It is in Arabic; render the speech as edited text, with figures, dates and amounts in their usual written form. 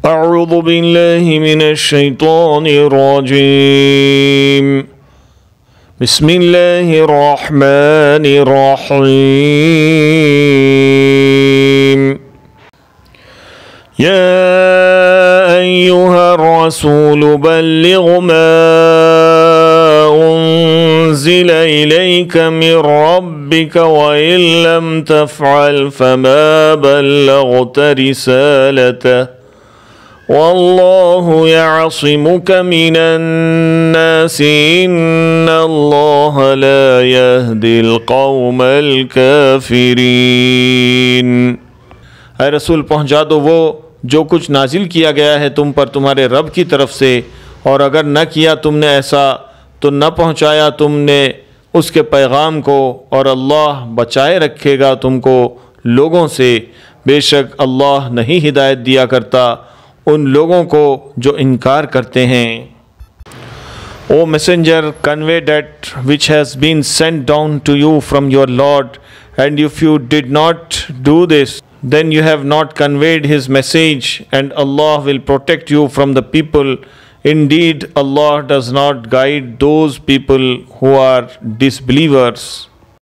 أعوذ بالله من الشيطان الرجيم بسم الله الرحمن الرحيم يا أيها الرسول بلغ ما أنزل إليك من ربك وإن لم تفعل فما بلغت رسالته والله يعصمك من الناس إن الله لا يهدي القوम الكافرين। ऐ रसूल पहुँचा दो वो जो कुछ नाजिल किया गया है तुम पर तुम्हारे रब की तरफ से, और अगर न किया तुमने ऐसा तो न पहुँचाया तुमने उसके पैगाम को, और अल्लाह बचाए रखेगा तुमको लोगों से। बेशक अल्लाह नहीं हिदायत दिया करता उन लोगों को जो इनकार करते हैं। O messenger, convey that which has been sent down to you from your Lord, and if you did not do this, then you have not conveyed his message, and Allah will protect you from the people. Indeed, Allah does not guide those people who are disbelievers.